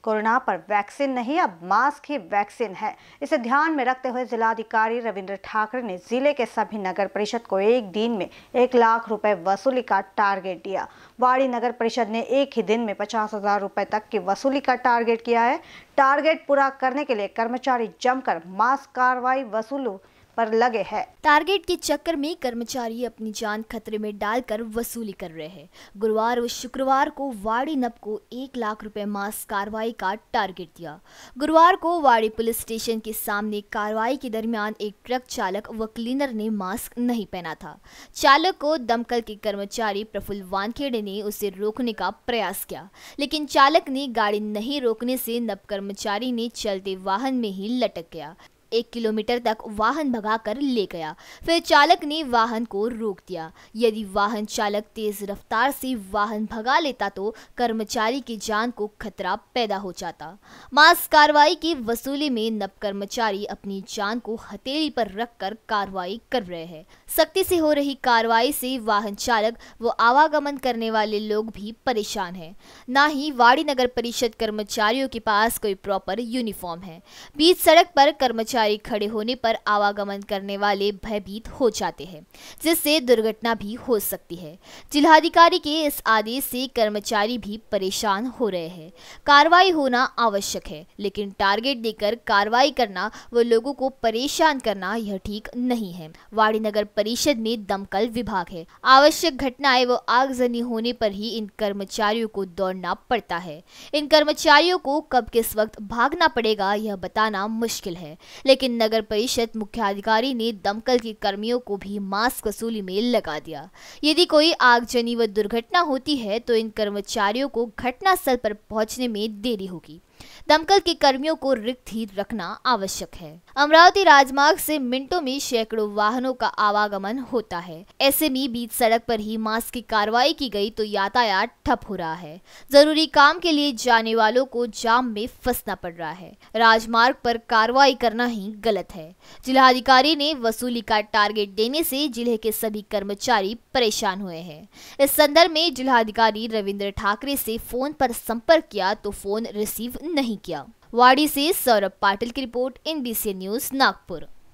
Corona पर vaccine नहीं, अब मास्क ही वैक्सीन है। इसे ध्यान में रखते हुए जिलाधिकारी रविंद्र ठाकरे ने जिले के सभी नगर परिषद को एक दिन में 1 लाख रुपए वसूली का टारगेट दिया। वाड़ी नगर परिषद ने एक ही दिन में 50,000 रुपए तक की वसूली का टारगेट किया है। टारगेट पूरा करने के लिए कर्मचारी जमकर मास्क कार्रवाई वसूलू पर लगे हैं। टारगेट के चक्कर में कर्मचारी अपनी जान खतरे में डालकर वसूली कर रहे हैं। गुरुवार व शुक्रवार को वाड़ी नब को 1 लाख रुपए मास्क कार्रवाई का टारगेट दिया। गुरुवार को वाड़ी पुलिस स्टेशन के सामने कार्रवाई के दरमियान एक ट्रक चालक व क्लीनर ने मास्क नहीं पहना था। चालक को दमकल के कर्मचारी प्रफुल्ल वानखेड़े ने उसे रोकने का प्रयास किया, लेकिन चालक ने गाड़ी नहीं रोकने से नब कर्मचारी ने चलते वाहन में ही लटक गया। 1 किलोमीटर तक वाहन भगाकर ले गया। फिर चालक ने वाहन को रोक दिया। यदि वाहन चालक तेज रफ्तार से वाहन भगा लेता तो कर्मचारी की जान को खतरा पैदा हो जाता। मास्क कार्रवाई की वसूली में नब कर्मचारी अपनी जान को हथेली पर रखकर कार्रवाई कर रहे हैं। सख्ती से हो रही कार्रवाई से वाहन चालक व आवागमन करने वाले लोग भी परेशान हैं। न ही वाड़ी नगर परिषद कर्मचारियों के पास कोई प्रॉपर यूनिफॉर्म है। बीच सड़क पर कर्मचारी खड़े होने पर आवागमन करने वाले भयभीत हो जाते हैं, जिससे दुर्घटना भी हो सकती है। जिलाधिकारी के इस आदेश से कर्मचारी भी परेशान हो रहे हैं। कार्रवाई होना आवश्यक है, लेकिन टारगेट देकर कार्रवाई करना व लोगों को परेशान करना यह ठीक नहीं है। वाड़ी नगर परिषद में दमकल विभाग है। आवश्यक घटनाएं व आगजनी होने पर ही इन कर्मचारियों को दौड़ना पड़ता है। इन कर्मचारियों को कब किस वक्त भागना पड़ेगा यह बताना मुश्किल है, लेकिन नगर परिषद मुख्याधिकारी ने दमकल के कर्मियों को भी मास्क वसूली में लगा दिया। यदि कोई आगजनी व दुर्घटना होती है तो इन कर्मचारियों को घटनास्थल पर पहुंचने में देरी होगी। दमकल के कर्मियों को रिक्त ही रखना आवश्यक है। अमरावती राजमार्ग से मिनटों में सैकड़ों वाहनों का आवागमन होता है। ऐसे में बीच सड़क पर ही मास्क की कार्रवाई की गई तो यातायात ठप हो रहा है। जरूरी काम के लिए जाने वालों को जाम में फंसना पड़ रहा है। राजमार्ग पर कार्रवाई करना ही गलत है। जिलाधिकारी ने वसूली का टारगेट देने से जिले के सभी कर्मचारी परेशान हुए हैं। इस संदर्भ में जिलाधिकारी रविंद्र ठाकरे से फोन पर संपर्क किया तो फोन रिसीव नहीं किया। वाड़ी से सौरभ पाटिल की रिपोर्ट, INBCN न्यूज नागपुर।